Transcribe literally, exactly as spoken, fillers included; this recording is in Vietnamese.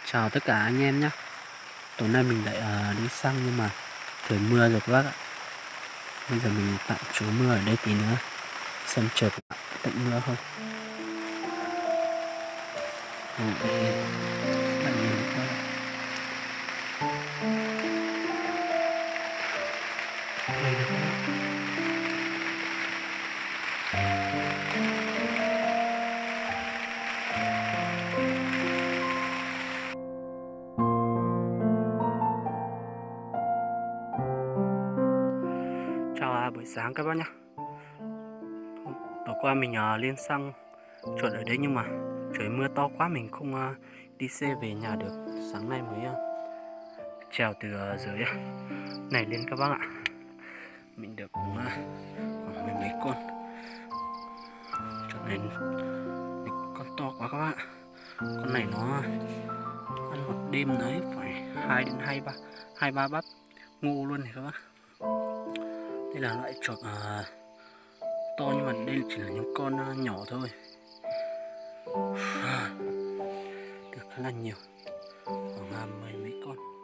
Chào tất cả anh em nhé. Tối nay mình lại uh, đi săn nhưng mà trời mưa rồi các bác ạ. Bây giờ mình tạm trú mưa ở đây tí nữa, xem trời có tạnh mưa không. Ồ, để bạn nhìn các bác ạ. Đây đây các bác. Chào à, buổi sáng các bác nhé. Tối qua mình uh, lên xăng chuột ở đây nhưng mà trời mưa to quá mình không uh, đi xe về nhà được. Sáng nay mới uh, trèo từ uh, dưới uh, này lên các bác ạ. Mình được cũng, uh, khoảng mười mấy con. Chuột này con to quá các bác ạ. Con này nó ăn một đêm đấy phải hai đến hai ba hai ba bát ngô luôn này các bác. Đây là loại chuột uh, to nhưng mà đây chỉ là những con uh, nhỏ thôi. Được khá là nhiều, khoảng uh, mười mấy con.